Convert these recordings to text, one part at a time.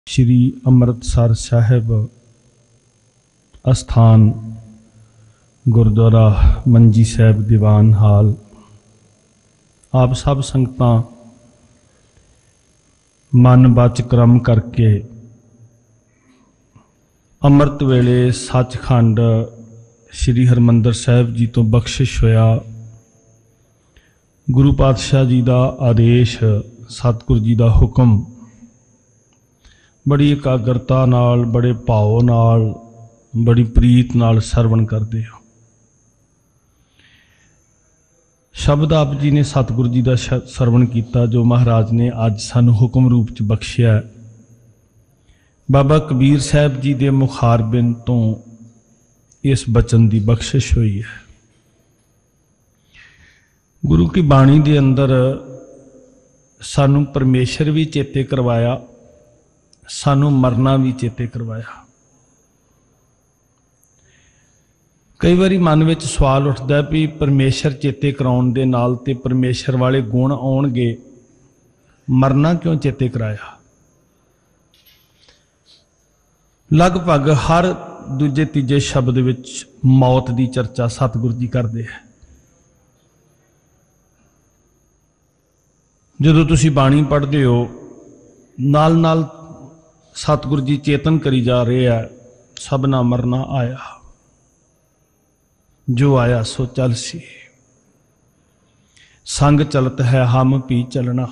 श्री अमृतसर साहिब अस्थान गुरुद्वारा मंजी साहिब दीवान हाल आप सब संगतां मन बच क्रम करके अमृत वेले सचखंड श्री हरमंदर साहिब जी तो बख्शिश होया। गुरु पातशाह जी का आदेश, सतगुरु जी का हुक्म बड़ी एकाग्रता नाल, बड़े भाव नाल, बड़ी प्रीत नाल सरवण करते हो। शब्द आप जी ने सतगुरु जी का सरवण किया जो महाराज ने अज सानू हुक्म रूप च बख्शिया। बाबा कबीर साहब जी के मुखारबिन तो इस बचन की बख्शिश हुई है। गुरु की बाणी के अंदर सानू परमेश्वर भी चेते करवाया, सानू मरना भी चेते करवाया। कई बारी मन में सवाल उठता है भी परमेश्वर चेते कराउण दे नाल ते परमेश्वर वाले गुण आउणगे, मरना क्यों चेते कराया। लगभग हर दूजे तीजे शब्द विच मौत की चर्चा सतगुरु जी करते हैं। जदों तुसी बाणी पढ़ते हो नाल नाल सतगुरु जी चेतन करी जा रहे हैं, सबना मरना आया, जो आया सो चल सी, संग चलत है हम भी चलना।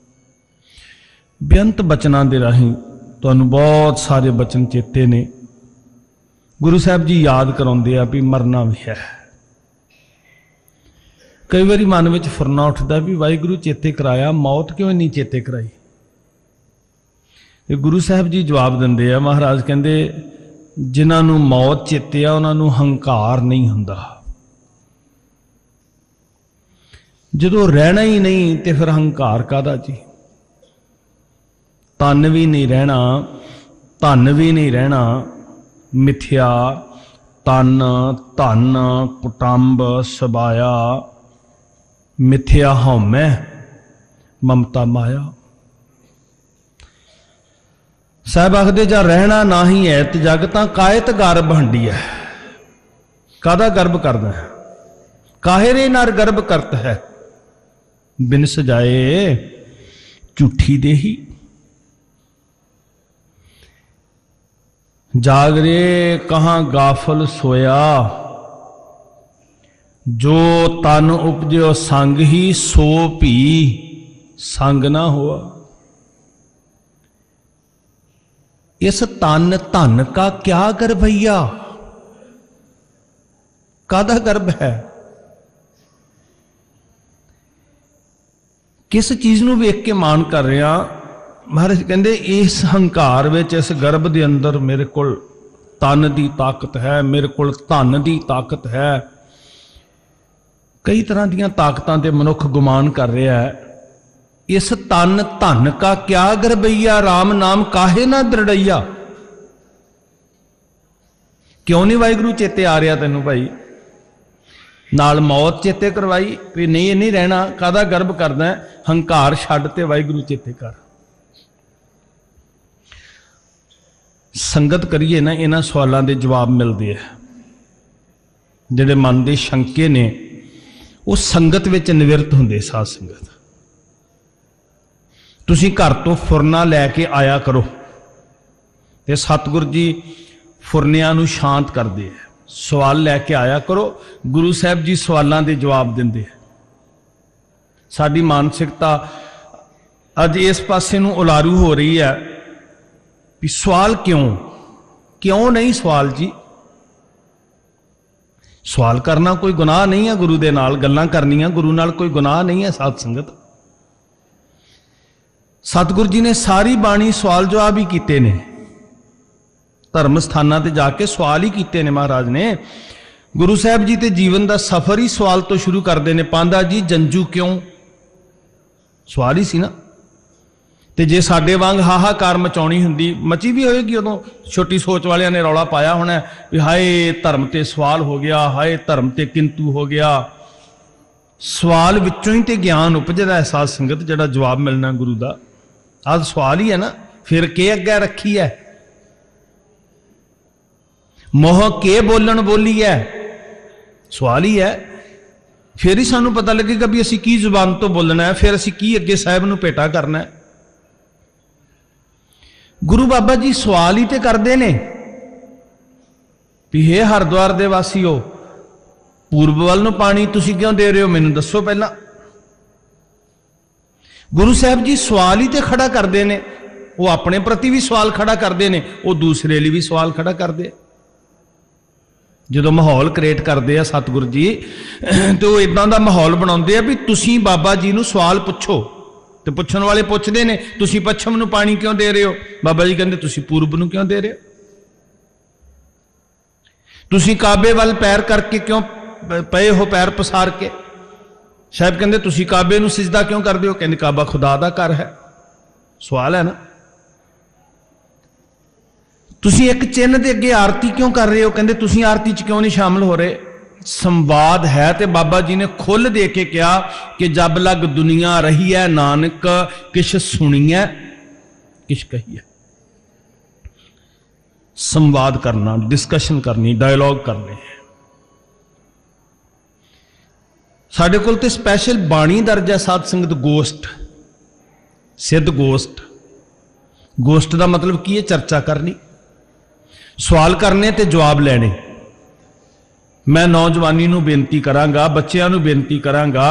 बेअंत बचना दे राही तुहानूं बहुत सारे बचन चेते ने। गुरु साहब जी याद कराउंदे आ भी मरना भी है। कई बारी मन में फुरना उठता भी वाहिगुरु चेते कराया, मौत क्यों नहीं चेते कराई। गुरु साहब जी जवाब देंदे आ, महाराज कहंदे जिन्हां मौत चेते आ उन्हां हंकार नहीं हुंदा। जदों रहना ही नहीं तो फिर हंकार काहदा जी। तन भी नहीं रहना, धन भी नहीं रहना, मिथ्या तन धन कुटुंब सबाया, मिथ्या हौमै ममता माया। साहब आखदे जा रहना ना ही है ते जग तां कायत गर्भ हंडी है। कादा गर्भ करदा है, काहे रे नर गर्भ करत है, बिन सजाए झूठी देही। जागरे कहाँ गाफल सोया, जो तन उपजो संग ही सो भी संग ना हुआ। इस तन धन का क्या गर्भैया, कादा गर्भ है। किस चीज नूं वेख के मान कर रहा। महाराज कहंदे इस हंकार विच, इस गर्भ के अंदर मेरे कोल तन की ताकत है, मेरे कोल धन की ताकत है। कई तरह दीयां ताकतां ते मनुख गुमान कर रहा है। इस तन धन का क्या गर्भैया, राम नाम काहे ना दृढ़ैया। क्यों नहीं वाहिगुरु चेते आ रहा तैनूं भाई। नाल मौत चेते करवाई भी नहीं, नहीं रहना, कादा गर्भ करदा है। हंकार छड्ड ते वाहिगुरु चेते कर। संगत करिए ना, इन्हां सवालों के जवाब मिलते हैं। जिहड़े मन के शंके ने वो संगत विच निवृत्त हुंदे। साध संगत तुसीं घर तो फुरना लैके आया करो ते सतगुरु जी फुरनियां नूं शांत करदे हैं। सवाल लैके आया करो, गुरु साहब जी सवालों के जवाब देंदे हैं। साडी मानसिकता अज इस पासे नूं उलारू हो रही है भी सवाल क्यों, क्यों नहीं सवाल जी। सवाल करना कोई गुनाह नहीं है, गुरु दे नाल गल्लां करनियां गुरु नाल कोई गुनाह नहीं है। साध संगत सतगुरु जी ने सारी बाणी सवाल जवाब ही किए ने। धर्म स्थानां ते जाके सवाल ही किए ने महाराज ने। गुरु साहब जी ते जीवन का सफर ही सवाल तो शुरू करते हैं। पांदा जी जंजू क्यों, सवाल ही सी ना। ते जे साडे वांग हाहाकार मचाउणी हुंदी, मची भी होएगी उदों। छोटी सोच वालियां ने रौला पाया होना भी हाय धर्म ते सवाल हो गया, हाय धर्म ते किंतु हो गया। सवाल विचों ही ते ज्ञान उपजदा है। साध संगत जिहड़ा जवाब मिलना गुरु दा। आज सवाल ही है ना, फिर के अगे रखी है, मोह के बोलन बोली है, सवाल ही है। फिर ही सानू पता लगेगा भी असी की जुबान तो बोलना है, फिर असी की अगे साहब नू भेटा करना है। गुरु बाबा जी सवाल ही तो करते ने भी हे हरिद्वार दे वासियो, पूर्व वाल नू पानी तुसी क्यों दे रहे हो, मैनू दसो पहला। गुरु साहब जी सवाल ही तो खड़ा करते हैं, वो अपने प्रति भी सवाल खड़ा करते हैं, वो दूसरे लिए भी सवाल खड़ा करते। जो माहौल क्रिएट करते हैं सतगुरु जी, तो इदां दा माहौल बनाते भी तुसी बाबा जी नू सवाल पुछो, तो पुछण वाले पुछते हैं तुसी पश्चिम नू पानी क्यों दे रहे हो, बाबा जी कहते तुसी पूर्व नू क्यों दे रहे हो, तुसी काबे वाल पैर करके क्यों पे हो, पैर पसार के। साहब कहते तुसी काबे नू सिजदा क्यों करते हो, कहते काबा खुदा दा घर है। सवाल है ना। तुसी एक चिन्ह के अगे आरती क्यों कर रहे हो, कहते तुसी आरती च क्यों नहीं शामिल हो रहे। संवाद है, तो बाबा जी ने खुल दे के कहा कि जब लग दुनिया रही है नानक, किश सुनिए किश कहिए। संवाद करना, डिस्कशन करनी, डायलॉग करने। साडे कोल ते स्पैशल बाणी दर्ज है साध संगत गोष्ठ, सिद्ध गोष्ठ। गोष्ठ का मतलब की है, चर्चा करनी, सवाल करने ते जवाब लेने। मैं नौजवानी नू बेनती करांगा, बच्चों नू बेनती करांगा,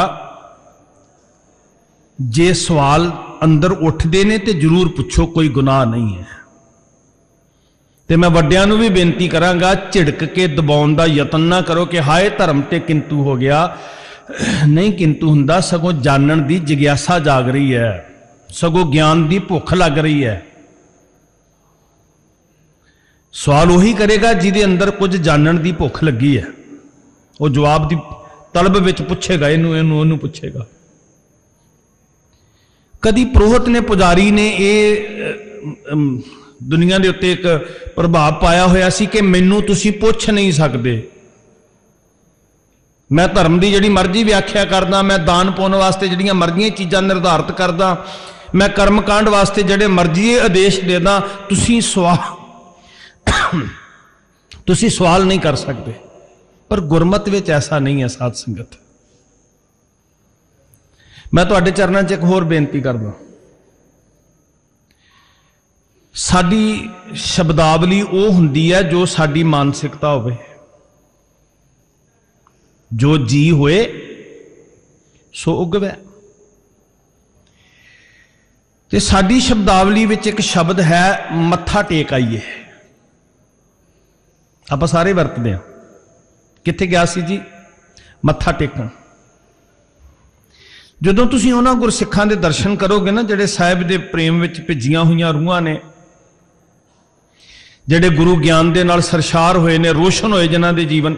जे सवाल अंदर उठते ने तो जरूर पुछो, कोई गुनाह नहीं है। ते मैं वड्डियां नू भी बेनती करांगा, झिड़क के दबाउण दा यतन ना करो कि हाय धर्म ते किंतु हो गया। नहीं किंतु हुंदा, सगों जानन दी जिग्यासा जाग रही है, सगों ज्ञान दी भुख लग रही है। सवाल उही करेगा जिहदे अंदर कुछ जानन दी भुख लगी है, वो जवाब दी तलब विच पुछेगा, इनू इनू इनू पुछेगा। कदी पुरोहित ने, पुजारी ने दुनिया के उत्ते एक प्रभाव पाया होया सी कि मैनू तुसी पुछ नहीं सकते, मैं धर्म की जिहड़ी मर्जी व्याख्या करदा, मैं दान पुण्य वास्ते जिहड़ियां मर्जी चीज़ां निर्धारित करदा, मैं कर्मकांड वास्ते जिहड़े मर्जी आदेश देदा, तुसी सवाल नहीं कर सकते। पर गुरमत विच ऐसा नहीं है साध संगत। मैं तुहाडे चरनां 'च एक होर बेनती करदा, साडी शब्दावली वो हुंदी है जो साडी मानसिकता होवे, जो जी होए सो उगवे। ते साडी शब्दावली विच एक शब्द है मत्था टेक आइए, आप सारे वरतते हैं। कित्थे गया सी जी, मत्था टेकण। जदों तुसीं उन्हां गुरसिखां दे दर्शन करोगे ना, जिहड़े साहिब दे प्रेम विच भिजियां होईयां रूहां ने, जिहड़े गुरु ज्ञान दे नाल सरशार होए ने, रोशन होए जिन्हां दे जीवन,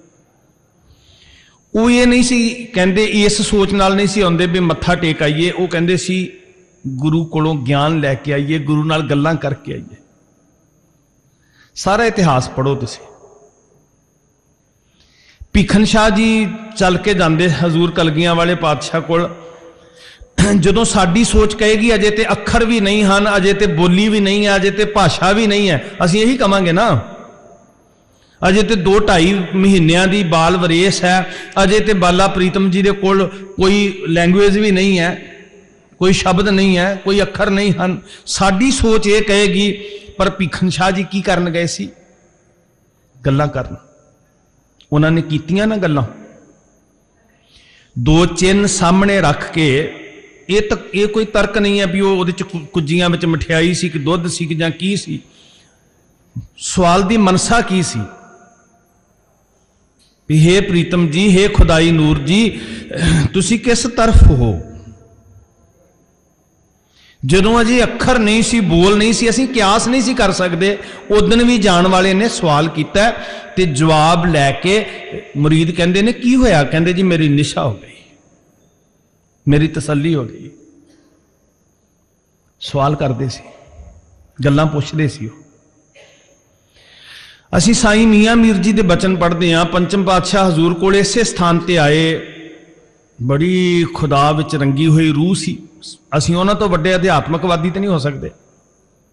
वो ये नहीं सी कहंदे, इस सोच नाल नहीं सी आउंदे भी मत्था टेक आइए। वो कहंदे सी गुरु कोलों ज्ञान लैके आइए, गुरु नाल गल्लां करके आइए। सारा इतिहास पढ़ो तुसीं। भीखन शाह जी चल के जाते हजूर कलगियां वाले पातशाह कोल, जदों साडी सोच कहेगी अजे ते अखर भी नहीं हैं, अजे ते बोली भी नहीं है, अजे ते भाषा भी नहीं है, असीं यही कहांगे ना, अजे ते 2-2.5 महीनों की बाल वरेस है, अजे ते बाला प्रीतम जी दे कोल कोई लैंगुएज भी नहीं है, कोई शब्द नहीं है, कोई अखर नहीं हैं। साडी सोच ये कहेगी, पर भीखन शाह जी की करन गए सी, गल्लां करन। उन्होंने कीतियां ना गल्लां, 2 चिन्ह सामने रख के। ये कोई तर्क नहीं है भी वो कुज्जियां में मठियाई सी कि दुध सी कि जां की सी। सवाल दी मनसा की सी भी हे प्रीतम जी, हे खुदाई नूर जी, तुसी किस तरफ हो। जदों अजे अखर नहीं सी, बोल नहीं सी, असीं कियास नहीं सी कर सकते, उदन भी जान वाले ने सवाल किया ते जवाब लैके मुरीद कहंदे ने की होया, कहंदे जी मेरी निशा हो गई, मेरी तसल्ली हो गई। सवाल करते सी, गल्लां पुछदे सी। असीं साईं मियां मीर जी दे बचन पढ़ते हैं, पंचम पातशाह हजूर कोल इसे स्थान ते आए, बड़ी खुदा विच रंगी हुई रूह सी। असीं उन्हां तो वड्डे अध्यात्मकवादी तो नहीं हो सकते।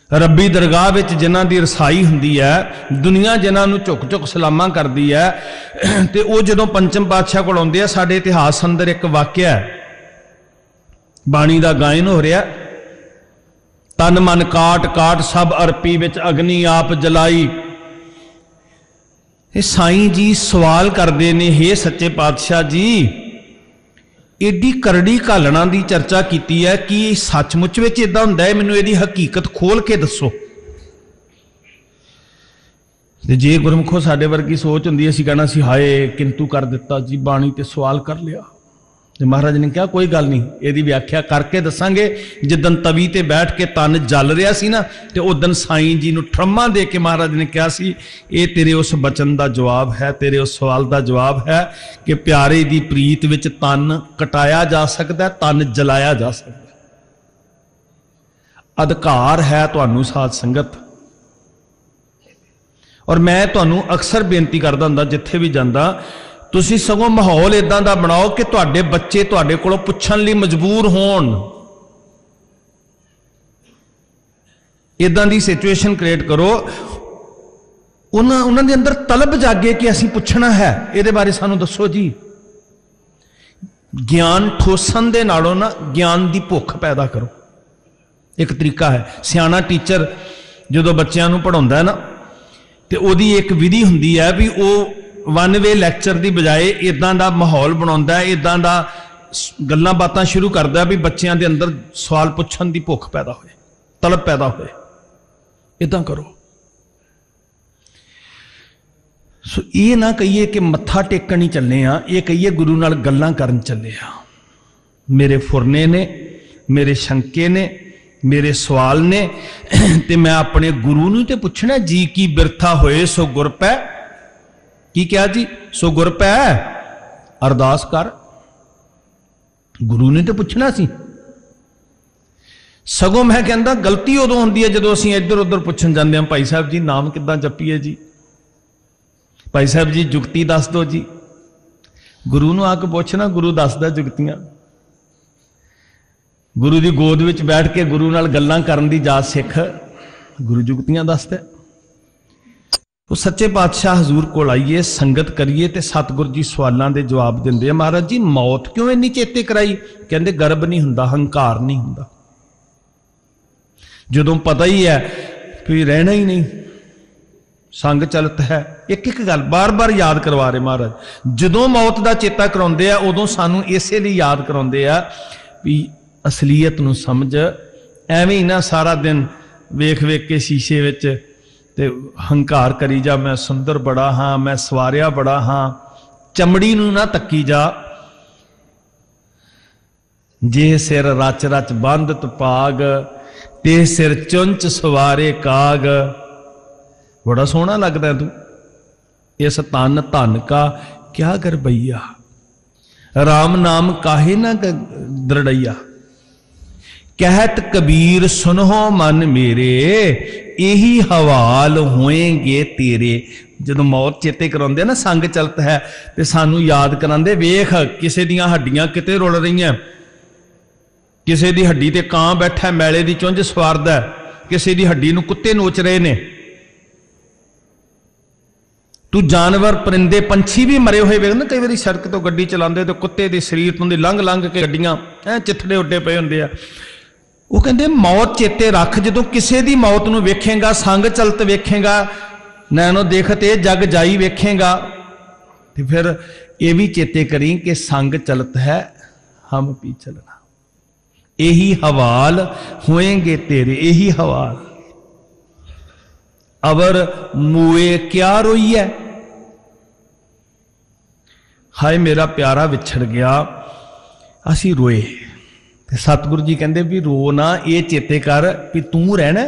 रब्बी दरगाह विच जिन्हां दी रसाई हुंदी है, दुनिया जिन्हां नूं झुक झुक सलामा करदी है, ते वो जदों पंचम पातशाह कोल आउंदे आ, साडे इतिहास अंदर एक वाकिया है, बाणी दा गायन हो रहा, तन मन काट काट सब अरपी विच अग्नि आप जलाई। साईं जी सवाल करते ने, हे सच्चे पातशाह जी, एडी करड़ी घालना की चर्चा की है कि सचमुच में इदा होंदा है, मैनू इहदी हकीकत खोल के दसो। जे गुरमुखो साडे वर्गी सोच होंदी, असीं कहना सी हाय किंतु कर दिता जी, बाणी ते सवाल कर लिया। ते महाराज ने कहा कोई गल नहीं, इहदी व्याख्या करके दसांगे। जिदन तवी ते बैठ के तन जल रहा सी ना, ते उदन साईं जी नूं ठरम्मा दे के महाराज ने कहा सी, ये तेरे उस बचन का जवाब है, तेरे उस सवाल का जवाब है कि प्यारे दी प्रीत विच तन कटाया जा सकता है, तन जलाया जा सकता है। अधिकार है तुहानूं साध संगत। और मैं तुहानूं अक्सर बेनती करदा हुंदा, जिथे भी जांदा, तुसी सगों माहौल इदां दा बनाओ कि तुहाडे बच्चे तुहाडे कोलों पुछण लई मजबूर होण। इदां दी सिचुएशन क्रिएट करो, उन्हां दे अंदर तलब जागे कि असीं पुछना है, इहदे बारे सानूं दसो जी। ज्ञान ठोसन दे नालों ना ज्ञान दी भुख पैदा करो। एक तरीका है, सियाणा टीचर जदों बच्चों नूं पढ़ाउंदा है ना, ते ओहदी एक विधि हुंदी है भी वो वन वे लैक्चर की बजाय इदां दा माहौल बनाउंदा है, इदां दा गल्लां बातां शुरू करदा भी बच्चों के अंदर सवाल पुछण दी भुख पैदा होए, तलब पैदा होए। इदां करो। सो ये ना कहिए कि मत्था टेकण ही चले आ, ये कहिए गुरु नाल गल्लां करन चले आ। मेरे फुरने ने, मेरे शंके ने, मेरे सवाल ने, ते मैं अपने गुरु नूं ते पुछना जी की बिरथा होए सो गुर पै। की क्या जी? सो गुर पै, अरदास कर। गुरु ने तो पुछना सी। सगों मैं कहता गलती उदों होंदी है जदों असीं इधर उधर पुछण जांदे हां, भाई साहब जी नाम किद्दां जपीए जी, भाई साहब जी जुगती दस दो जी। गुरु नूं आके पुछना, गुरु दसदा जुगतियां। गुरु की गोद विच बैठ के गुरु नाल गल्लां करन दी जाच सिख, गुरु जुगतियां दसदा। तो सच्चे पातशाह हजूर को आइए, संगत करिए, तो सतगुर जी सवालों के जवाब देंगे। महाराज जी मौत क्यों इन्नी चेते कराई? कहते गर्भ नहीं हुंदा, हंकार नहीं हुंदा। जदों पता ही है कि रहना ही नहीं, संग चलत है। एक एक गल बार बार याद करवा रहे महाराज। जदों मौत का चेता कराउंदे आ, उदों सानू इसे लिए याद कराउंदे आ भी असलीयत नूं समझ। एवें ही ना सारा दिन वेख वेख के शीशे विच ते हंकार करी जा, मैं सुंदर बड़ा हाँ, मैं सवारिया बड़ा हाँ। चमड़ी नूं ना तक्की जा। जे सिर रच रच बंधत पाग, ते सिर चुंच सवारे काग। बड़ा सोहना लगता है तू, इस तन धन का क्या गरबैया। राम नाम काहे ना दृढ़ैया। कहत कबीर सुनहो मन मेरे, यही हवाल होएंगे तेरे। जदों मौत चेते कराउंदे ना, संग चलत है, ते सानू याद करांदे वेख किसे दियां हड्डियां किते रुल रहीआं, किसे दी हड्डी ते कां बैठा मैले दी चुंझ सवारदा, किसे दी हड्डी नूं कुत्ते नोच रहे ने। तू जानवर परिंदे पंछी भी मरे हुए वेख ना, कई बारी सड़क तो गड्डी चलाते तो कुत्ते के शरीर तो लंघ लंघ के गड्डियां चिथड़े उड्डे पे होंदे आ। वो कहते मौत चेते रख, जदों किसी दी मौत नूं वेखेगा, संग चलत वेखेगा, नैनो देखते जग जाई वेखेगा, तो फिर ये भी चेते करी कि संग चलत है हम भी चलना। यही हवाल होएंगे तेरे, यही हवाल। अवर मुए क्या रोई है, हाय मेरा प्यारा विछड़ गया, असी रोए। सतगुरु जी कहते भी रो ना, ये चेते कर भी तू रहना।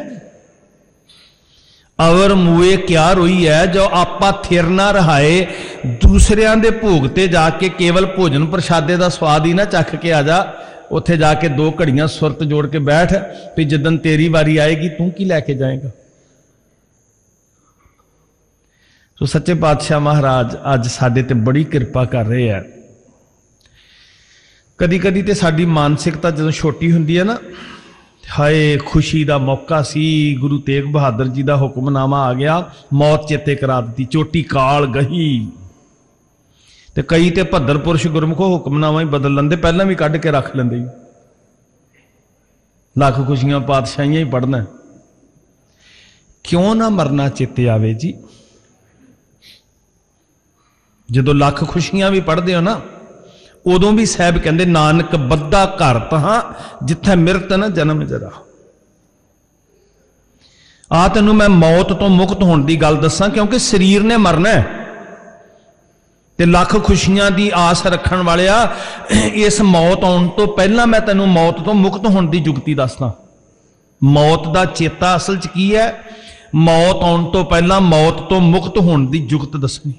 अवर मुए क्या रोई है, जो आपा थिर ना रहाए, दूसरियां दे भोग ते जाके केवल भोजन प्रशादे का स्वाद ही ना चख के आ जा, उत्थे जाके 2 घड़ियां सुरत जोड़ के बैठ भी जिदन तेरी वारी आएगी तू की लैके जाएगा। तो सच्चे पातशाह महाराज अज साडे ते बड़ी कृपा कर रहे हैं। कदी कदी तो साडी मानसिकता जो छोटी हुंदी है ना, हाय खुशी का मौका सी, गुरु तेग बहादुर जी का हुक्मनामा आ गया, मौत चेते करा दी, चोटी काल गही। ते कई ते भद्र पुरुष गुरमुखो हुक्मनामा ही बदल लेंदे, पहला भी कढ़ के रख लेंदे, लख खुशियां पातशाहियां ही पढ़ना। क्यों ना मरना चेते आवे जी? जो लख खुशियां भी पढ़ते हो ना, उदों भी साहब कहते नानक बद्धा घर तहां जिथे मिरत ना जन्म जरा। आ तेनों मैं मौत तो मुक्त होने की गल दसा, क्योंकि शरीर ने मरना है ते लख खुशियां की आस रखण वाले इस मौत आने तो पहला मैं तेनों मौत तो मुक्त होने की जुगती दसदा। मौत का चेता असल च की है? मौत आने तो पहला मौत तो मुक्त होने की जुगत दसनी।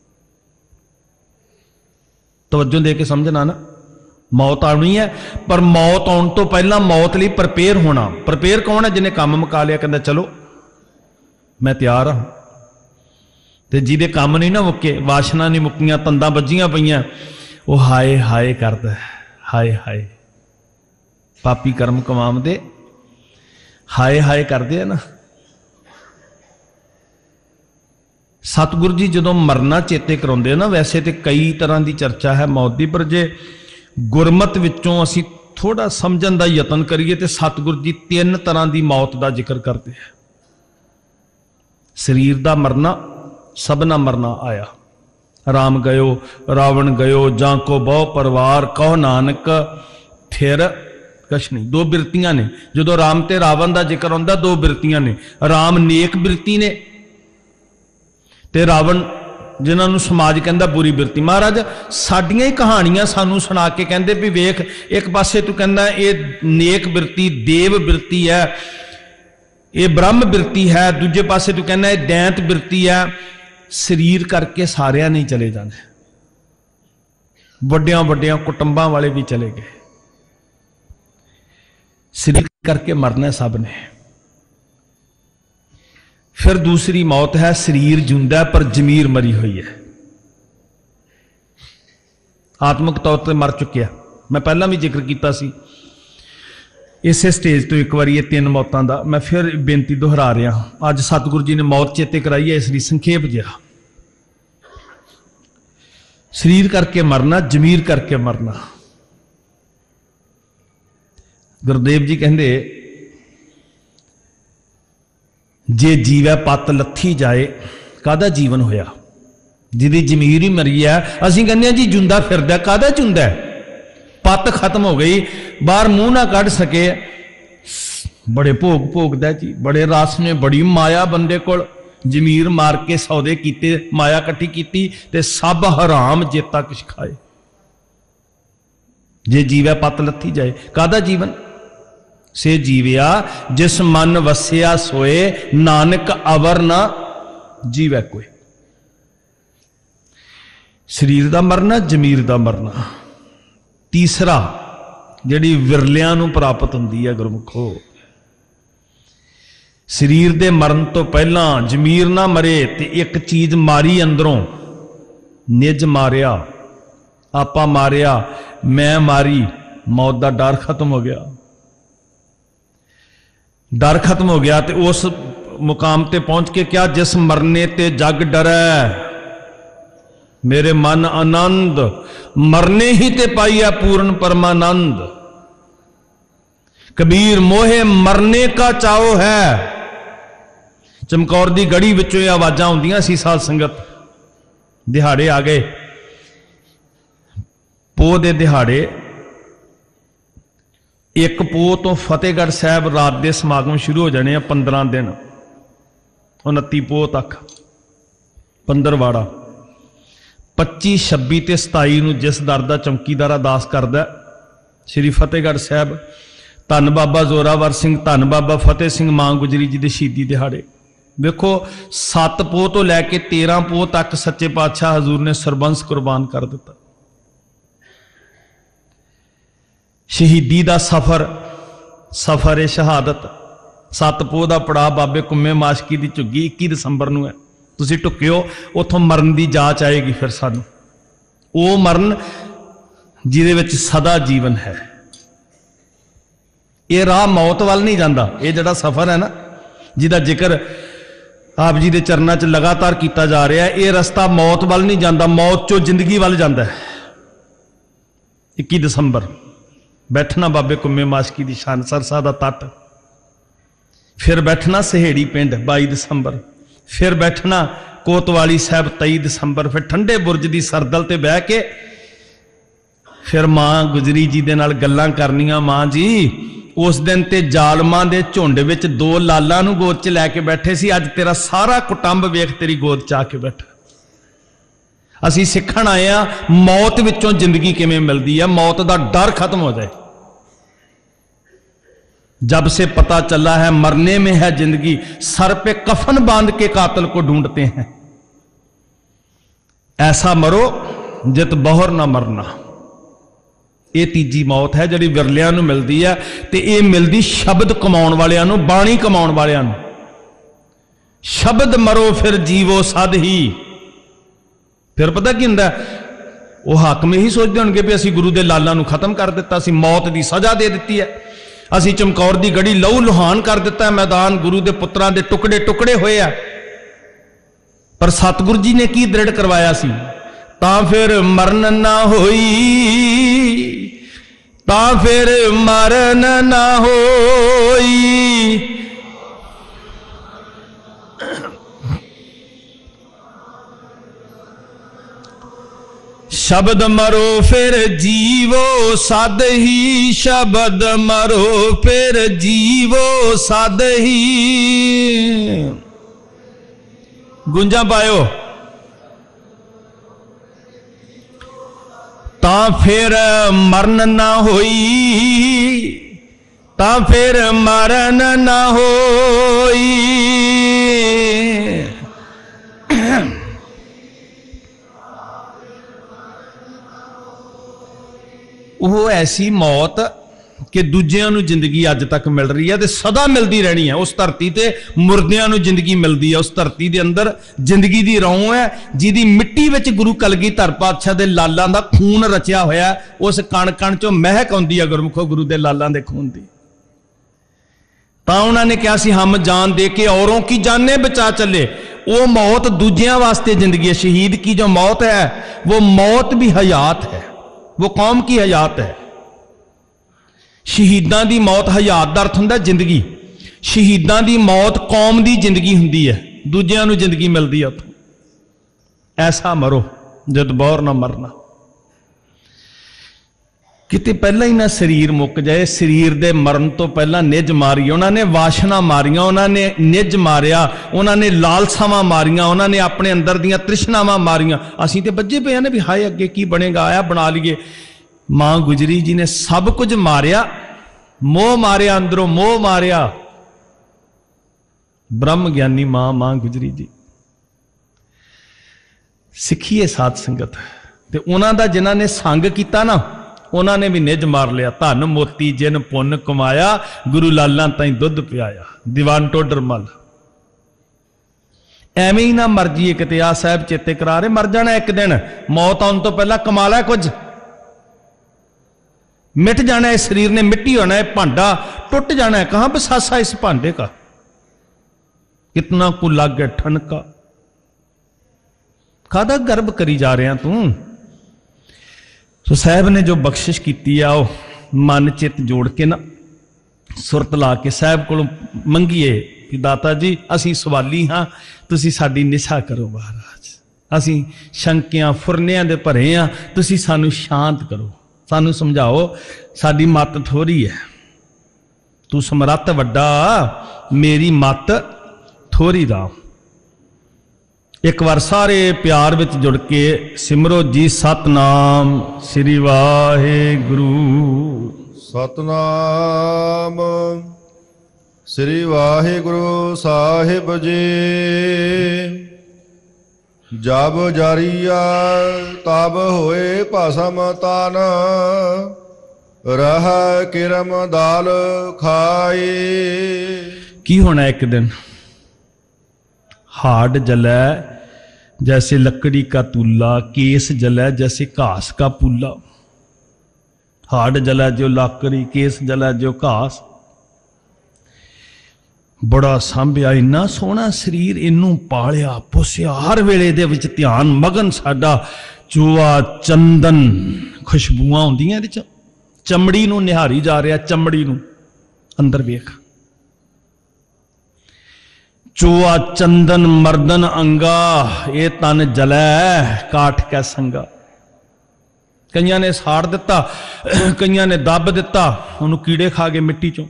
तवज्जो दे के समझना ना, मौत आनी है पर मौत आने तो पहला मौत लिए प्रिपेयर होना। प्रिपेयर कौन है? जिन्हें काम मुका लिया, कहता चलो मैं तैयार हाँ। तो जिदे काम नहीं ना मुक्के, वासना नहीं मुक्कियां, तंदा बजियां पईयां, वो हाय हाय करता है, हाय हाय। पापी कर्म कमामदे हाय हाय करते है ना। सतगुरु जी जो मरना चेते कराते ना, वैसे तो कई तरह की चर्चा है मौत की, पर जे गुरमत विचों असी थोड़ा समझण का यतन करिए तो सतगुरु जी 3 तरह की मौत का जिक्र करते हैं। शरीर का मरना, सबना मरना आया, राम गयो रावण गयो, जाको बहु परिवार कहो नानक फिर कछ नहीं। 2 बिरतियां ने, जो राम ते रावण का जिक्र आता 2 बिरतियां ने। राम नेक बिरती ने ते रावण जिन्होंने समाज कहता बुरी बिरती। महाराज साडियां ही कहानियां सानू सुना के कहते भी वेख, एक पासे तू कहना ये नेक बिरती देव बिरती है, ये ब्रह्म बिरती है, दूजे पासे तू कहना ये दैंत बिरती है। शरीर करके सारिया नहीं चले जाने, वड्डियां वड्डियां कुटुंबां वाले भी चले गए। शरीर करके मरना सब ने। फिर दूसरी मौत है, शरीर जिंदा पर जमीर मरी हुई है, आत्मक तौर पर मर चुकिया। मैं पहला भी जिक्र किया सी इस स्टेज तो एक बार ये 3 मौतों का मैं फिर बेनती दोहरा रहा। अज सतगुरु जी ने मौत चेते कराई है, इसलिए संखेप जिहा। शरीर करके मरना, जमीर करके मरना। गुरुदेव जी कहते जे जीवै पत लथी जाए कादा जीवन होया। जिहदी जमीर ही मरी है, असीं कहने जी जिंदा फिरदा, कादा जिंदा है? पत खत्म हो गई, बाहर मुंह ना कढ़ सके, बड़े भोग भोगदा जी, बड़े रस ने, बड़ी माया बंदे कोल। जमीर मार के सौदे कीते, माया कट्ठी कीती ते सब हराम जेता कुछ खाए। जे जीवै पत लथी जाए कादा जीवन? से जीविया जिस मन वसिया सोए, नानक अवर ना जीवै कोई। शरीर का मरना, जमीर का मरना। तीसरा जिहड़ी विरलियां नूं प्राप्त हुंदी है गुरमुखो, शरीर दे मरण तो पहला जमीर ना मरे ते एक चीज मारी अंदरों, निज मारिया, आपा मारिया, मैं मारी, मौत का डर खत्म हो गया। डर खत्म हो गया तो उस मुकाम ते पहुंच के क्या, जिस मरने ते जग डरै, मेरे मन आनंद, मरने ही ते पाइया पूर्ण परमानंद। कबीर मोहे मरने का चाओ है। चमकौर दी गढ़ी विचों आवाजां आउंदियां सी, साध संगत दिहाड़े आ गए, पोह दे दिहाड़े। एक पोह तो फतेहगढ़ साहब रात के समागम शुरू हो जाने 15 दिन, 29 पोह तक पंदरवाड़ा। 25, 26 ते 27 नूं जिस दर दा चौकीदार अरदास करदा श्री फतेहगढ़ साहब, धन बाबा जोरावर सिंह, धन बाबा फतेह सिंह मां गुजरी जी दे शहीदी दिहाड़े। वेखो 7 पोह तो लैके 13 पोह तक सच्चे पातशाह हजूर ने सरबंस कुर्बान कर दिता। शहीदी का सफर, सफर है शहादत। 7 पोह का पड़ाव बाबे कुम्मे माशकी की झुग्गी 21 दसंबर नूं है। तुसीं ढुक्यो, उथों मरण की जांच आएगी फिर सानूं, वो मरण जिहदे विच सदा जीवन है। ये राह मौत वाल नहीं जाता। ये जिहड़ा सफ़र है ना जिहदा जिक्र आप जी के चरणों च लगातार किया जा रहा है, ये रस्ता मौत वाल नहीं जाता, मौत चो जिंदगी वाल जाता है। 21 दिसंबर बैठना बाबे कुम्मे माशकी की शान सरसा का तट, फिर बैठना सहेड़ी पिंड 22 दिसंबर, फिर बैठना कोतवाली साहब 23 दिसंबर, फिर ठंडे बुरज की सरदल ते बह के फिर मां गुजरी जी दे नाल गल्लां करनियां। मां जी उस दिन ते जालमां दे झुंड विच 2 लालां नूं गोद च लैके बैठे सी, अज तेरा सारा कुटुंब वेख तेरी गोद च आके बैठा। असीं सिखण आए आ मौत विचों जिंदगी किवें मिलदी है, मौत दा डर खत्म हो जाए। जब से पता चला है मरने में है जिंदगी, सर पे कफन बांध के कातिल को ढूंढते हैं। ऐसा मरो जित बहुर ना मरना। ये तीजी मौत है जिहड़ी विरलियां नूं मिलदी है, ते ये मिलदी शब्द कमाउण वालियां नूं, बाणी कमाउण वालियां नूं। शब्द मरो फिर जीवो सद ही। फिर पता की हुंदा, वो हाकम यही सोचते होणगे भी असीं गुरु दे लालां नूं खत्म कर दिता, असीं मौत दी सज़ा दे दित्ती है, असीं चमकौर दी गढ़ी लहू लुहान कर दिता है, मैदान गुरु दे पुत्रां दे टुकड़े टुकड़े होए आ। पर सतगुरु जी ने की दृढ़ करवाया सी, तां फिर मरण ना होई, तां फिर मरण ना होई। शब्द मरो फिर जीवो सद ही, शब्द मरो फिर जीवो सद ही। गुंजा पायो। ता फिर मरण ना होई, ता फिर मरण ना होई। वो ऐसी मौत कि दूजिਆਂ ਨੂੰ जिंदगी अज तक मिल रही है, तो सदा मिलती रहनी है। उस धरती ते मुर्दियां ਨੂੰ जिंदगी मिलती है, उस धरती के अंदर जिंदगी की रौं है, जिहदी मिट्टी विच गुरु कलगीधर पातशाह दे लालां दा खून रचिया होया। उस कण कण चों महक आउंदी है गुरमुखो गुरु दे लालां दे खून दी। तां उन्होंने कहा सी हम जान दे के औरों की जाने बचा चले। वो मौत दूजियां वास्ते जिंदगी है। शहीद की जो मौत है वो मौत भी हयात है, वो कौम की हयात है। शहीदां दी मौत हयात दा अर्थ हुंदा जिंदगी, शहीदां दी मौत कौम दी जिंदगी हुंदी है, दूजियां नूं जिंदगी मिलदी है उत्थों। ऐसा मरो जद बौर ना मरना। किते पहला ही ना शरीर मुक जाए। शरीर दे मरण तो पहला निज मारी, उन्होंने वाशना मारिया, उन्होंने निज मारिया, उन्होंने लालसावां मारिया, उन्होंने अपने अंदर दियां तृष्णावां मारिया। असीं ते बज्जे पे ने भी हाय अगे की बनेगा, आया बना लीए। मां गुजरी जी ने सब कुछ मारिया, मोह मारिया, अंदरों मोह मारिया। ब्रह्म ज्ञानी मां गुजरी जी। सिखिए साध संगत ते उन्हां दा जिन्हां ने संग कीता ना, उन्होंने भी निज मार लिया। धन मोती जिन पुन कमाया, गुरु लाला ताई दुध पियाया। दीवान टोडर मल एवें ही ना मर जाइए किते। आ साहब चेते करा रहे, मर जाना एक दिन, मौत आने तो पहला कमा लै कुछ, मिट जाना है शरीर ने, मिट्टी होना है, भांडा टुट जाना है। कहां बसासा इस भांडे का, कितना को लागे ठनका। कादा गर्भ करी जा रहा तू। तो साहब ने जो बख्शिश की आ, मन चित जोड़ के ना सुरत ला के साहब को मंगीए कि दाता जी असी सवाली हाँ, तुसी साडी निशा करो महाराज, असी शंकियां फुरनियां दे भरे हाँ, तुसी सानू शांत करो, सानू समझाओ, साडी मत थोड़ी है, तू समरथ वड्डा, मेरी मत थोड़ी राम। एक बार सारे प्यार विच जुड़ के सिमरो जी सतनाम श्री वाहिगुरु। सतनाम श्री वाहिगुरु साहिब जी। जब जारिया तब होए भसम तन, रह किरम दाल खाए। की होना एक दिन, हाड जलै जैसे लकड़ी का तूला, केस जलै जैसे घास का पुल्ला। हाड जलै जो लकड़ी, केस जलै जो घास। बड़ा सांभिया, इन्ना सोहना शरीर, इनू पालिया पोसिया, हर वेले दे विच ध्यान मगन साडा। चूआ चंदन, खुशबूआं आउंदियां इहदे च, चमड़ी नू निहारी जा रहा, चमड़ी नू अंदर वेख। चूआ चंदन मर्दन अंगा, ये तन जलै काठ कै संगा। कईयां ने साड़ दिता, कईयां ने दब दिता, उन्होंने कीड़े खा गए मिट्टी चों।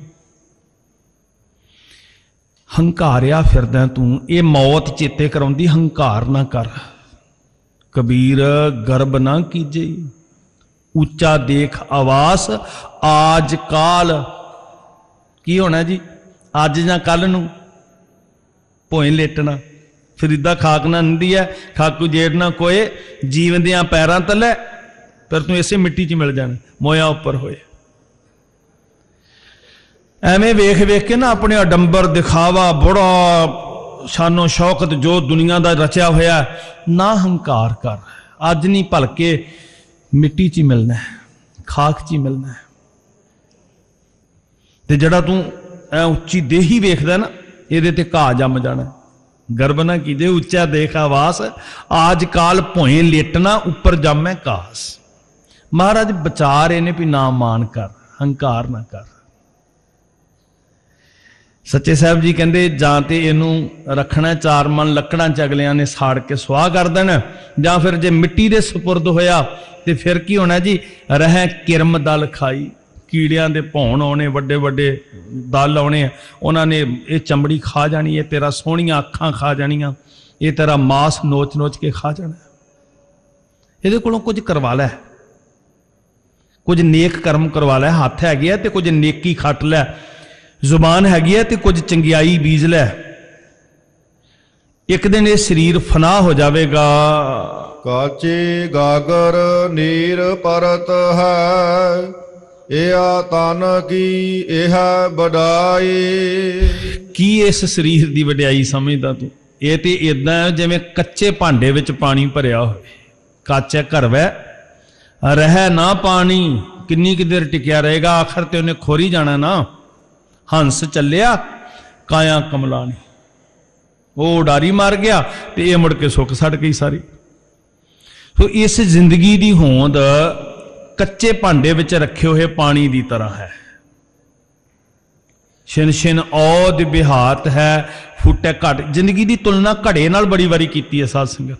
हंकारिया फिरदा तू, ये मौत चेते कराउंदी, हंकार ना कर। कबीर गर्भ ना कीजे, उच्चा देख आवास, आज काल की होना जी, अज जां कल नू भोए लेटना। फरीदा खाक ना नंदी है, खाकू जेड़ना कोए, जीवंदियां पैरां तले, फिर तू इसे मिट्टी च मिल जाना, मोया उपर होए। एवें वेख वेख के ना अपने अडंबर दिखावा, बड़ा शानो शौकत जो दुनिया का रचा होया, ना हंकार कर। अज नहीं भलके मिट्टी च मिलना है, खाक च मिलना है। ते जड़ा तू ऐ उच्ची देही वेखदा ना, ये ते घा जम जाना। गर्भ ना कीजे, उच्चा देख आवास, आज काल भोए लेटना, उपर जमै घास। महाराज बचार इन्हें भी ना मान कर, हंकार ना कर। सच्चे साहब जी कहते जां ते इनू रखना 4 मन लकड़ां च अगलियां ने साड़ के सुआह कर देना, जां फिर जे मिट्टी दे सुपुर्द होया ते फिर की होना जी, रह किरम दल खाई। कीड़ियां दे भौण आने, वड्डे वड्डे दल आने, उन्होंने ये चमड़ी खा जानी, ये तेरा सोहणियां अखां खा जानियां, ये तेरा मांस नोच नोच के खा जाना। ये कोलों कुछ करवा लै, कुछ नेक कर्म करवा लै, हाथ हैगे है ते कुछ नेकी खट लै, जुबान हैगी है तो कुछ चंगियाई बीज लै। एक दिन ये शरीर फना हो जाएगा। काचे गागर नीर परत है, यह तन की यह बड़ाई। की इस शरीर की वड्याई समझदा तू? ये तो इदा है जिवें कच्चे भांडे विच पानी भरिया हो, काचा घर वै रह ना पानी, किन्नी कि देर टिकिया रहेगा, आखिर ते उन्हें खोरी जाना ना। हंस चलिया काया कमलानी, वो उडारी मार गया तो ये मुड़ के सुख सड़ गई सारी। तो इस जिंदगी की होंद कच्चे भांडे विच रखे हुए पानी की तरह है। छिन छिन औद बिहात है, फुटे घट। जिंदगी की तुलना घड़े नाल बड़ी बारी की है साध संगत,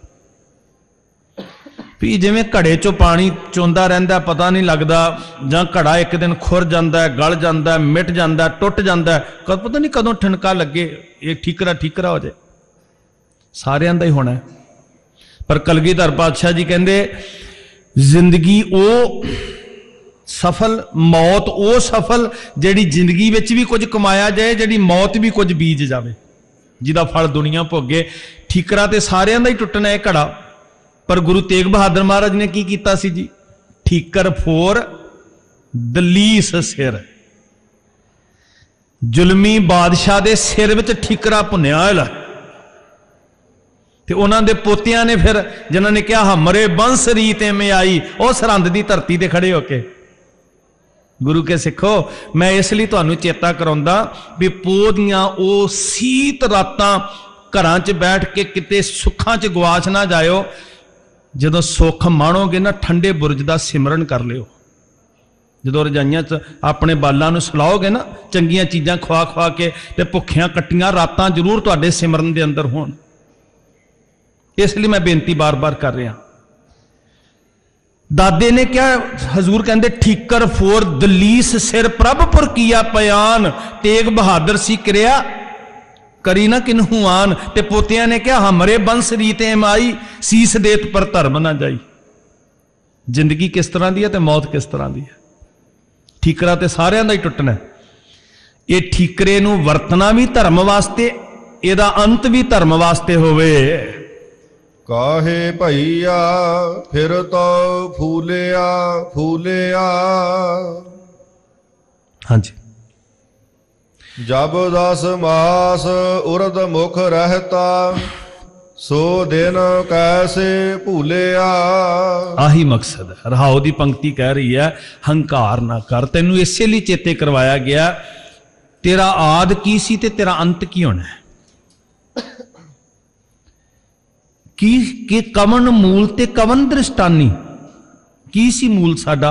भी जिवें घड़े चो पानी चोंदा रहिंदा, पता नहीं लगता, जां घड़ा एक दिन खुर जाता है, गल जाता है, मिट जाता है, टुट जाता है, पता नहीं कदों ठिनका लगे, ये ठीकरा ठीकरा हो जाए। सारियां दा ही होना है। पर कलगीधर पातशाह जी कहते जिंदगी वो सफल, मौत वो सफल जिहड़ी जिंदगी विच भी कुछ कमाया जाए, जिहड़ी मौत भी कुछ बीज जाए, जिहदा फल दुनिया भोगे। ठीकरा तो सारियां दा ही टुटना है घड़ा, पर गुरु तेग बहादुर महाराज ने की कीता सी जी, ठीकर फोर दलीस सिर। जुलमी बादशाह दे सिर विच ठीकरा भुनिया होया, ते उन्हां दे पोतियां ने फिर जिन्हां ने कहा हमरे बंस रीत में आई, वो सरहंद की धरती ते खड़े होके गुरु के सिखो, मैं इसलिए तुहानू चेता कराउंदा भी पोह दियां ओ सीत रातां घरां च बैठ के किते सुखां च गवाच ना जाओ। जदों सुख माणोगे ना, ठंडे बुरज का सिमरन कर लियो। जो रजाइयां च अपने बालां नू सुलाओगे ना, चंगियां चीज़ां खुआ खुआ के, ते भुखियां कट्टियां रातां जरूर तुहाडे सिमरन दे अंदर होण। इसलिए मैं बेनती बार बार कर रहा। दादे ने क्या हजूर कहते, ठीकर फोर दलीस सिर प्रभपुर किया पयान, तेग बहादुर सी क्रिया करी ना किन्हू आन। ते पोतियां ने क्या हमरे बंस रीते माई, सीस देत पर धर्म ना जाई। जिंदगी किस तरह की है तो मौत किस तरह की है। ठीकरा तो सारिਆਂ ਦਾ ही टुटना है। ये ठीकरे नू वरतना भी धर्म वास्ते, ਇਹਦਾ अंत भी धर्म वास्ते होवे। काहे भैया फिर तो फूलिया फूलिया, हाँ जी। जब 10 मास उर्द मुख रहता, सो दिन कैसे भूलिया। आही मकसद है। रहाओ की पंक्ति कह रही है हंकार ना कर। तेनू इसे लिए चेते करवाया गया तेरा आद की सी ते तेरा अंत की होना है। की कवन मूल ते कवन दृष्टानी, की सी मूल साडा?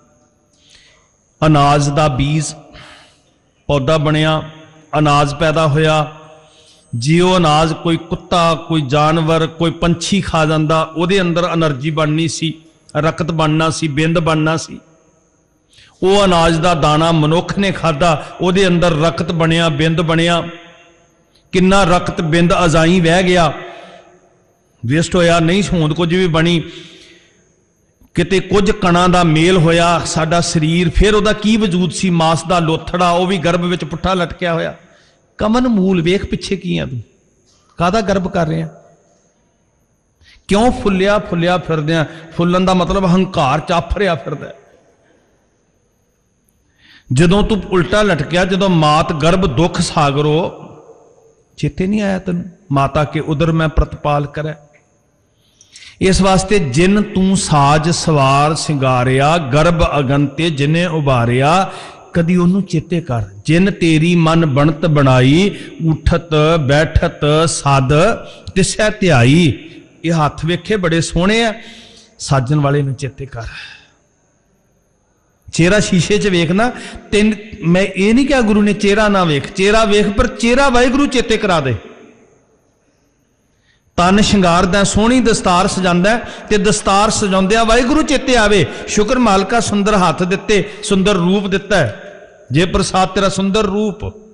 अनाज दा बीज पौधा बनिया, अनाज पैदा होया। जे वो अनाज कोई कुत्ता, कोई जानवर, कोई पंछी खा जाता, उहदे अंदर एनर्जी बननी सी, रकत बनना सी, बिंद बनना सी। वो अनाज का दाना मनुख ने खाधा, उहदे अंदर रकत बनिया, बिंद बनिया। किन्ना रकत बिंद अजाई बह गया, वेस्ट होया, नहीं होंद कुछ भी बनी। किते कुछ कणा का मेल होया, साडा शरीर फिर उहदा की वजूद सी, मास का लोथड़ा, वह भी गर्भ विच पुट्ठा लटकिया होया। कमन मूल वेख पिछे की आ तू, काहदा गर्भ कर रहा, क्यों फुलिया फुलिया फिरदे? फुलन का मतलब हंकार चाफरिया फिरदा। जदों तू उल्टा लटकिया, जदों मात गर्भ दुख सागरो, चेते नहीं आया तेन माता के उदर मैं प्रतपाल करे। इस वास्ते जिन तू साज सवार सिंगारिया, गर्भ अगंते जिन्हें उबारिया, कदी ओनू चेते कर। जिन तेरी मन बनत बनाई, उठत बैठत साध तिसै ध्याई। ये हाथ वेखे बड़े सोहने आ, साजन वाले नू चेते कर। चेहरा शीशे च वेखना, तेन मैं ये नहीं क्या गुरु ने चेहरा ना वेख, चेहरा वेख, पर चेहरा वाहिगुरु चेते करा दे। तन शिंगारदा, सोहनी दस्तार सजांदा, ते दस्तार सजाउंदिया वाहिगुरु चेते आवे। शुक्र मालका सुंदर हाथ दिते, सुंदर रूप दिता है, जे प्रसाद तेरा सुंदर रूप।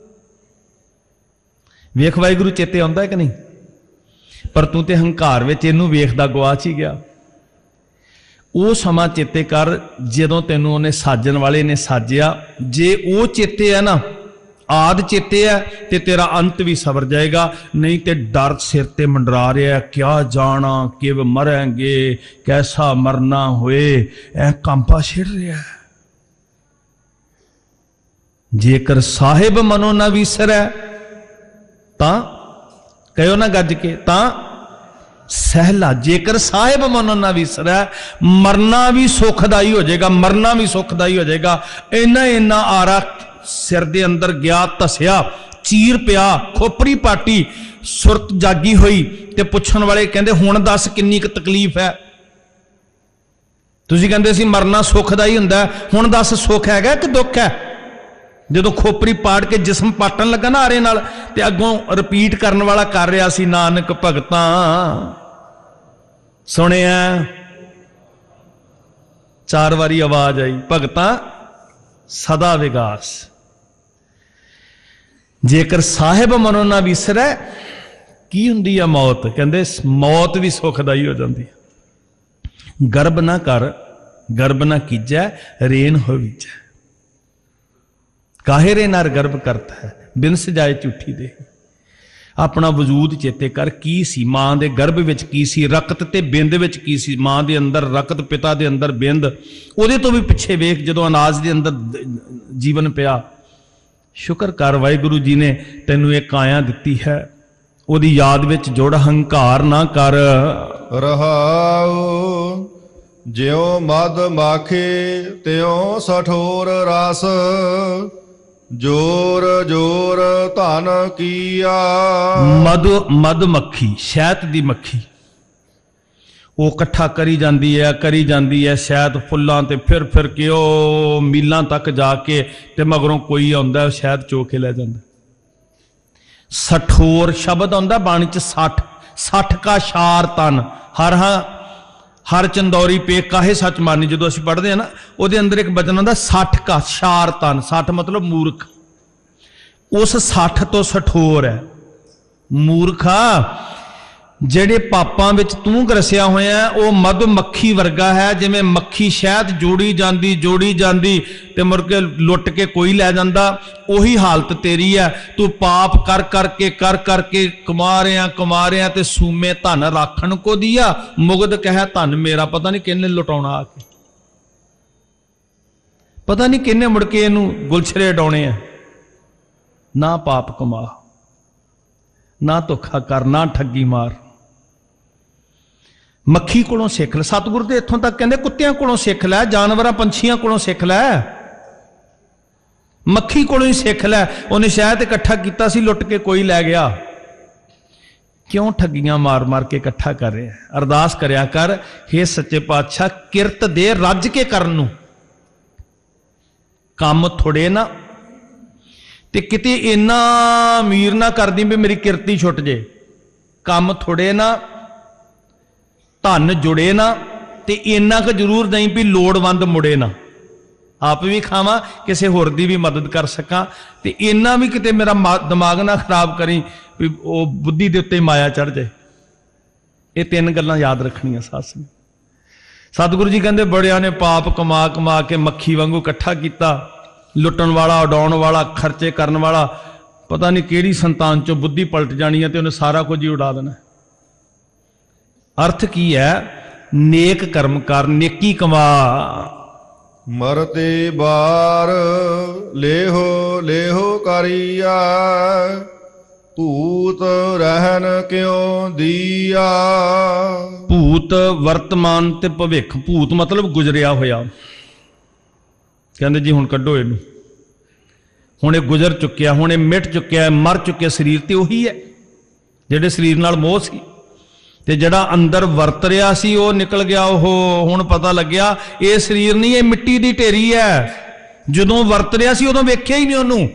वेख वाहिगुरु चेते आउंदा है कि नहीं? पर तू ते हंकार विच इहनू वेखदा गवाच ही गया। वो समा चेते कर जदों तैनूं उहने साजन वाले ने साजिया। जे वो चेते है ना, आद चेते है, ते तेरा अंत भी सवर जाएगा। नहीं ते डर सिर ते मंडरा रहा है, क्या जाना किव मरेंगे, कैसा मरना होए, ऐ कांपा छिड़ रहा है। जेकर साहिब मनो ना विसरै, तां कहो ना गज के, तां सहला। जेकर साहिब मनो ना विसरै, मरना भी सुखदाई हो जाएगा, मरना भी सुखदाई हो जाएगा। इन्ना इन्ना आरा सिर दे अंदर गया, धसिया, चीर पिया, खोपरी पाटी, सुरत जागी हुई, ते पुछण वाले कहंदे हुण दस किन्नी क तकलीफ है। तुसीं कहंदे सी मरना सुखदाई हुंदा, हुण दस सुख हैगा कि दुख है? जदों खोपरी पाड़ के जिसम पाटन लगा ना आरे नाल, ते अगों रिपीट करन वाला कर रहा सी, नानक भगतां सुनिया। 4 वारी आवाज आई, भगतां सदा विगास। जेकर साहिब मनो ना विसरै, की हुंदी है मौत? कहंदे मौत भी सुखदाई हो जाती है। गर्भ ना कर, गर्भ ना कीजै, रेन हो विजै। काहे रे नर गर्भ करता है, बिन सजाए झूठी दे। अपना वजूद चेते कर, की सी मां दे गर्भ विच, की सी रकत ते बिंद विच, की सी मां दे अंदर रकत, पिता दे अंदर बिंद। उहदे तो भी पिछे वेख जदों अनाज दे अंदर जीवन पिया। शुक्र कर वाहिगुरु जी ने तैनूं एक काया दिती है, उहदी याद विच जुड़, हंकार ना कर। रहाओ ज्यों मद माखे त्यों सठोर रस, जोर जोर धन किया। मद मक्खी, शहद दी मक्खी, वो कट्ठा करी जाती है शहद फुल्लां ते, फिर के ओ मीलां तक जाके, ते मगरों कोई आउंदा शहद चो के लै जांदा। सठोर शब्द आउंदा बाणी च, 60 का शार तन। हर चंदौरी पे काहे सच मानी, जो असीं पढ़ते हैं ना, उहदे अंदर एक वचन आउंदा 60 का शार तन। 60 मतलब मूर्ख, उस 60 तो सठोर है। मूर्खा, ਜਿਹੜੇ ਪਾਪਾਂ ਵਿੱਚ ਤੂੰ ਗਰਸਿਆ ਹੋਇਆ, ਉਹ ਮਧ ਮੱਖੀ ਵਰਗਾ ਹੈ। ਜਿਵੇਂ ਮੱਖੀ ਸ਼ਹਿਦ ਜੋੜੀ ਜਾਂਦੀ ਤੇ ਮੁੜ ਕੇ ਲੁੱਟ ਕੇ ਕੋਈ ਲੈ ਜਾਂਦਾ, ਉਹੀ ਹਾਲਤ ਤੇਰੀ ਹੈ। ਤੂੰ ਪਾਪ ਕਰ ਕਰਕੇ ਕਮਾ ਰਿਆ ਤੇ ਸੂਮੇ ਧਨ ਰਾਖਣ ਕੋ ਦਿਆ, ਮੁਗਦ ਕਹਿ ਧਨ ਮੇਰਾ। ਪਤਾ ਨਹੀਂ ਕਿਹਨੇ ਲੁਟਾਉਣਾ ਆ ਕੇ, ਪਤਾ ਨਹੀਂ ਕਿਹਨੇ ਮੁੜ ਕੇ ਇਹਨੂੰ ਗੁਲਛਰੇ ਡਾਉਣੇ ਆ। ਨਾ ਪਾਪ ਕਮਾ, ਨਾ ਧੋਖਾ ਕਰ, ਨਾ ਠੱਗੀ ਮਾਰ। मक्खी कोलों सिख लै। सतगुरु तो इत्थों तक कहते कुत्तियां कोलों सिख लै, जानवरां पंछियां कोलों सिख लै, मक्खी कोलों ही सिख लै, उन्हें शहद इकट्ठा किया सी, लुट के कोई लै गया। क्यों ठगियां मार मार के इकट्ठा कर रहे हैं? अरदास करया कर, हे सच्चे पातशाह किरत दे रज के करन नूं, काम थोड़े ना ते किते इन्ना अमीर ना कर दी भी मेरी किरत ही छुट जे। काम थोड़े ना, धन जुड़े ना, ते इन्ना क जरूर नहीं भी लोड़वंद मुड़े ना। आप भी खावां, किसी होर दी भी मदद कर सकां, ते इन्ना भी किते मेरा दिमाग ना खराब करी भी वो बुद्धि दे उत्ते माया चढ़ जाए। ये तीन गल्लां याद रखनियां साथ। सतगुरु जी कहते बड़िया ने पाप कमा कमा के मक्खी वांगू इकट्ठा किया, लुटन वाला, उडाउण वाला, खर्चे करन वाला, पता नहीं किहड़ी संतान चो बुद्धि पलट जानी है, तो उन्हें सारा कुछ ही उड़ा देना। अर्थ की है? नेक कर्म कर, नेकी कमा। मरते बार लेहो लेहो करिया, भूत रहन क्यों दिया। भूत वर्तमान ते भविख। भूत मतलब गुजरिया होया, कहते जी हुण कड्डो इनू, हुण ये गुजर चुक्या, हुण ये मिट चुक्या, मर चुक्या। शरीर तो उही है जिहड़े शरीर नाल मोह सी, ते जिहड़ा अंदर वरत रहा सी वो निकल गया। ओह हुण पता लग्या ये शरीर नहीं, ये मिट्टी दी ढेरी है। जदों वरत रहा सी उदों वेख्या ही नहीं उहनूं।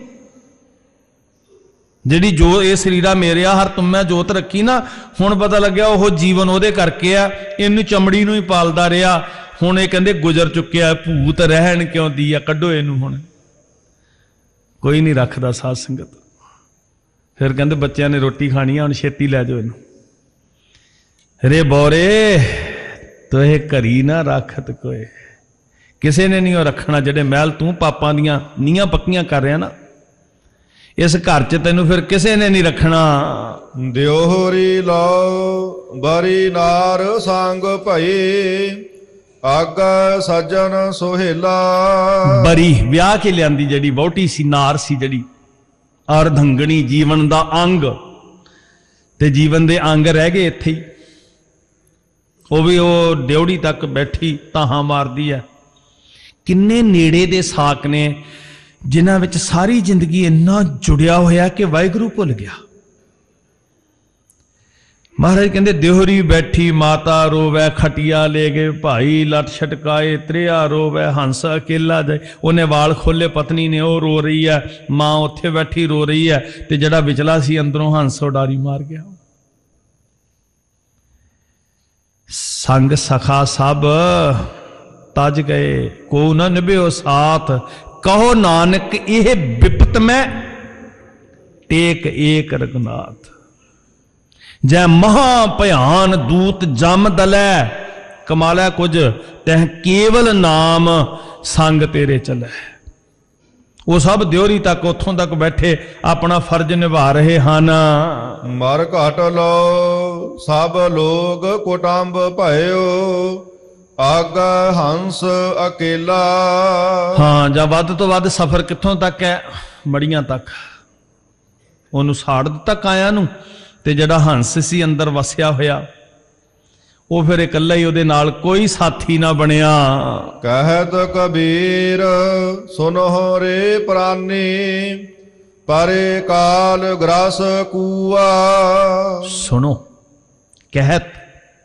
जिहड़ी जो ये शरीरा मेरे हर तुम्हें जोत रखी ना, हुण पता लग्या ओह जीवन उहदे करके आ, इहनूं चमड़ी नूं ही पालदा रहा। हुण ये कहंदे गुजर चुक्या, भूत रहन क्यों दिया, कड्डो इहनूं। हुण कोई नहीं रखदा साध संगत। फिर कहंदे बच्चों ने रोटी खानी है, हुण छेती लै जाओ इहनूं। रे बोरे तोहे घरी ना रखत कोई, किसी ने नहीं रखना। जिहड़े महल तू पापां दियां नीहां पक्कियां कर रहा ना, इस घर च तैनूं फिर किसी ने नहीं रखना। दियोहरी लाओ बरी नार संग भई, आगा सज्जन सोहेला। बरी ब्याह के लियांदी जिहड़ी वहुटी सी, नार सी जिहड़ी अर्धंगणी, जीवन दा अंग, ते जीवन दे अंग रह गए इत्थे ही। वो भी वो ड्योड़ी तक बैठी ताहां मारदी है। किन्ने नेड़े दे साक ने जिन्हां विच सारी जिंदगी इन्ना जुड़िया होया कि वाहिगुरू भुल गया। महाराज कहते दियोहरी बैठी माता रोवै, खटिया ले गए भाई, लट छटकाए त्रिया रोवै, हंस अकेला जाए। उन्हें वाल खोले पत्नी ने, वो रो रही है, मां उत्थे बैठी रो रही है, ते जिहड़ा विचला सी अंदरों हंस उडारी मार गया। संग सखा सब तज गए, को न निभ्यो साथ, कहो नानक यह विपत में टेक एक रघुनाथ। जै महा भयान दूत जम दलै, कमालै कुछ तह केवल नाम संग तेरे चलै। वो सब दियोरी तक उथों तक बैठे अपना फर्ज निभा रहे हैं। मर घट लो सब लोग कुटुंब भयो, आगा हंस अकेला। हाँ, जा वध तो वध सफर कित्थों तक है? मड़ियां तक। उन्होंने साड़ दिता काया नूं, ते जिहड़ा हंस सी अंदर वसिया होया वो फिर इकल्ला ही, उहदे नाल कोई साथी ना बनिया। कहत कबीर सुनो रे प्राणी, परे काल ग्रास कुआ। सुनो, कहत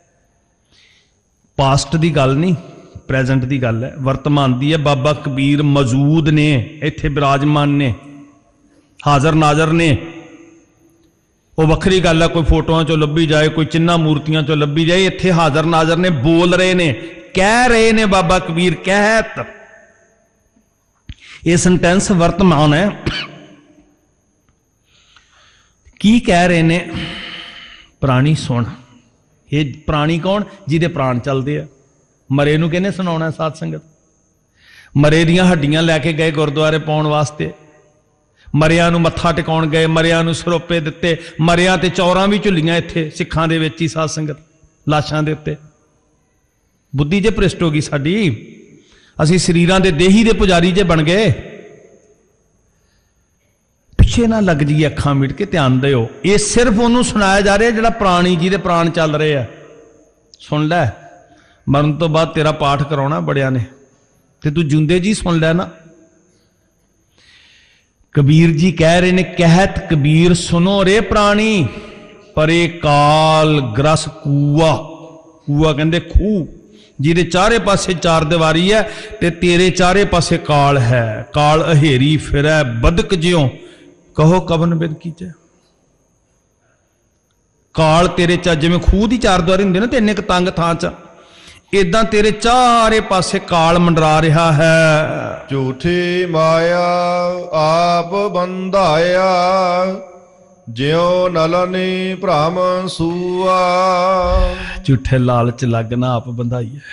पास्ट की गल नहीं, प्रेजेंट की गल है, वर्तमान की है। बाबा कबीर मौजूद ने इत्थे, विराजमान ने, हाजर नाजर ने। वो वखरी गल है, कोई फोटोआं चो लभी जाए, कोई चिन्ह मूर्तियां चो लभी जाए, इत्थे हाजर नाजर ने, बोल रहे ने, कह रहे ने। बाबा कबीर कहत, ये सेंटेंस वर्तमान है। की कह रहे ने? प्राणी सुन। ये प्राणी कौन? जिहदे प्राण चलते हैं। मरे नूं किहने सुनाउणा? साध संगत। मरे दियां हड्डियां लैके गए गुरुद्वारे पाउण वास्ते, मरिया नूं मत्था टिकाउण गए, मरिया नूं सरोपे दिते, मरिया ते चौरां भी झुलियां इत्थे सिखां दे विच ही। साध संगत, लाशां दे उत्ते। बुद्धि जे भ्रिष्ट हो गई साडी, असीं शरीरां दे देही दे पुजारी जे बन गए। पिछे ना लग जी, अखां मिट के ध्यान दिओ। ये सिर्फ उन्होंने सुनाया जा रहा है जिहड़ा प्राणी जी दे प्राण चल रहे हैं। सुन लै, मरण तो बाद तेरा पाठ कराउणा बड़िया ने, ते तू जिंदे जी सुन लै ना। कबीर जी कह रहे ने, कहत कबीर सुनो रे प्राणी, परे काल ग्रस कूआ। कूआ कहते खूह, जिहदे चारे पासे चार दीवारी है ते तेरे चारे पासे काल है। काल अहेरी फिरै बदक ज्यों, कहो कवन बिद कीजे। काल तेरे चा जिवें खूह दी चार दीवारी हुंदी ना ते इन्ने क तंग थां च, इदां तेरे चारे पासे काल मंडरा रहा है। झूठी माया आप बंधाया, ज्यों नलनी भ्रम सूआ। झूठे लालच लगना आप बंधाई है,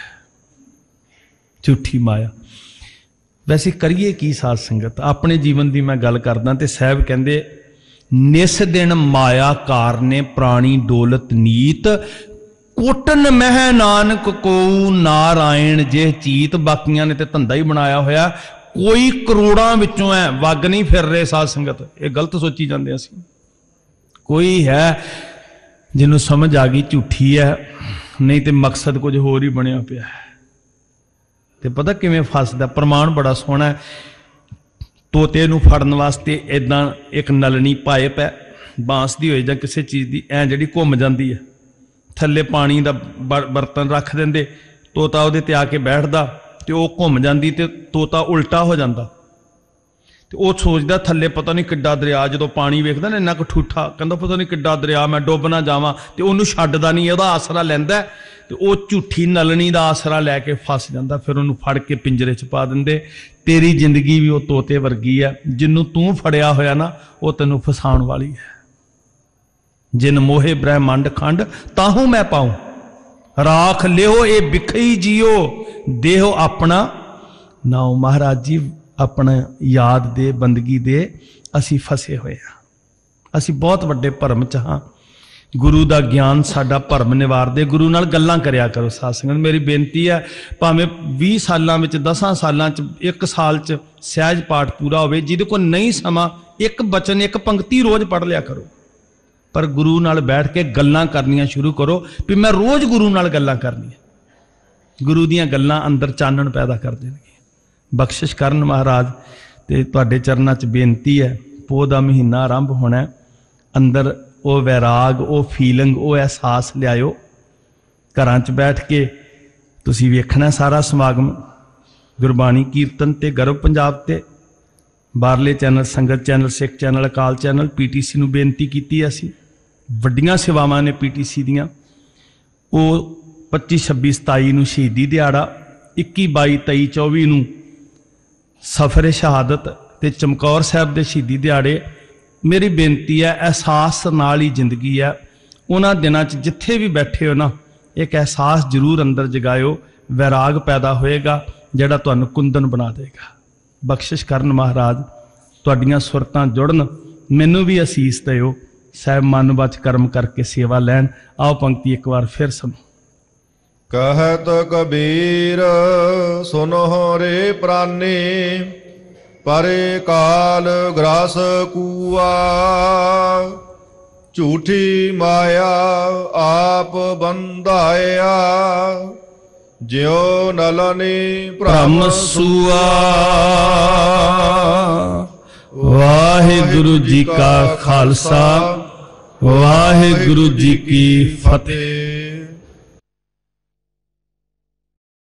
झूठी माया। वैसे करिए की साध संगत, अपने जीवन की मैं गल करदा ते साहब कहंदे, निस दिन माया कारने प्राणी डोलत नीत, कोटन मह नानक को नारायण जे चीत। बाकियां ने ते धंधा ही बनाया होया, कोई करोड़ां विचों है, वग नहीं फिर रहे साध संगत। ये गलत सोची जाते असीं। कोई है जिन्हों समझ आ गई झूठी है, नहीं तो मकसद कुछ होर ही बनया पिया है। तो पता किवें फसदा, प्रमाण बड़ा सोहना है। तोते नूं फड़न वास्ते इदां एक नलनी पाइप है, बांस दी होए जां किसी चीज़ की, ऐ जिहड़ी घुम जाती है, थल्ले पानी का बर्तन रख देंदे, तोता उहदे ते आके बैठदा ते ओह घुम जाती, ते तोता उल्टा हो जाता। तो वह सोचता थल्ले पता नहीं किड्डा दरिया, जो पानी वेखदा ना इन्ना क ठूठा, कहता पता नहीं किड्डा दरिया, मैं डुब ना जावां, तो उन्होंने छड्डदा नहीं, वह आसरा लैंदा, तो वह झूठी नलनी का आसरा लैके फस जाता। फिर उन्होंने फड़ के पिंजरे च पा देंदे। तेरी जिंदगी भी वो तोते वर्गी है, जिन्हों तू फड़िया होया ना वह तेनों फसाउण वाली है। जिन मोहे ब्रह्मंड खंड ताहू मैं पाऊं, राख लियो ए बिखई जियो, देहो अपना नाउ। महाराज जी अपना याद दे, बंदगी दे, असी फसे हुए हाँ, असी बहुत वड्डे भरम च हाँ। गुरु का ज्ञान साडा भरम निवार दे। गुरु नाल गल्लां करया करो साध संगत। मेरी बेनती है, भावें 20 सालों में 10 सालों 1 साल च सहज पाठ पूरा होवे, जिहदे कोल नहीं समा एक बचन एक पंक्ति रोज़ पढ़ लिया करो, पर गुरु नाल बैठ के गल्लां करनियां शुरू करो भी मैं रोज़ गुरु नाल गल्लां करनियां। गुरु दीयां गल्लां अंदर चानण पैदा कर देणगीਆਂ। बख्शिश करन महाराज। ते तुहाडे चरनां च बेनती है, पोह दा महीना आरंभ होना है, अंदर वो वैराग, वो फीलिंग, वो एहसास लियाओ। घरां च बैठ के तुसीं वेखना सारा समागम, गुरबाणी कीर्तन ते गर्व पंजाब ते बाहरले channel, Sangat channel, Sikh channel, Akal channel, PTC नूं बेनती कीती असीं। वड्डियां सेवावां ने PTC दीयां। वो 25, 26, 27 नूं शहीदी दिहाड़ा, 21, 22, 23, 24 नूं सफर शहादत ते चमकौर साहब दे शहीदी दिहाड़े। मेरी बेनती है, एहसास नाल ही जिंदगी है। उन्हां दिनां च जिथे भी बैठे हो ना, एक एहसास जरूर अंदर जगाओ, वैराग पैदा होएगा जिहड़ा तुहानूं कुंदन बना देगा। बख्शिश करन महाराज, तुहाडीआं सुरतां जुड़न, मैनूं भी असीस दिओ। साहब मन बच कर्म करके सेवा लैन। आओ पंक्ति एक बार फिर सुनो। कहत कबीर सुनो रे प्राणी, परे काल ग्रास कूआ। झूठी माया आप बंधाया, ज्यो नलनी भ्रम सूआ। वाहिगुरु जी का खालसा, वाहिगुरु जी की फतेह।